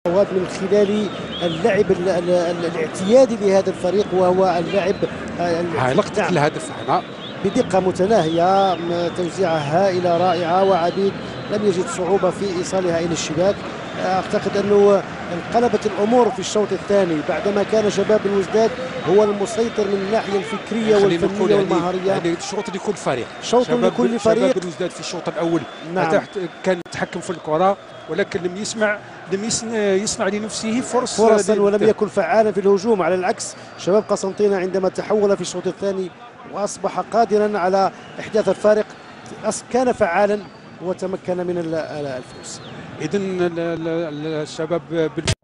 من خلال اللعب الاعتيادي لهذا الفريق، وهو اللعب لقطة الهدف هنا بدقة متناهية، توزيعة هائلة رائعة، وعبيد لم يجد صعوبة في إيصالها إلى الشباك. أعتقد أنه انقلبت الأمور في الشوط الثاني بعدما كان شباب الوزداد هو المسيطر من الناحية الفكرية والفنية والمهارية. يعني الشوط لكل فريق، شوط لكل فريق. شباب الوزداد في الشوط الأول نعم. كان يتحكم في الكرة، ولكن لم يصنع لنفسه فرصا ولم يكن فعالا في الهجوم. على العكس، شباب قسنطينة عندما تحول في الشوط الثاني وأصبح قادرا على إحداث الفارق كان فعالا وتمكن من الفوز. إذن الشباب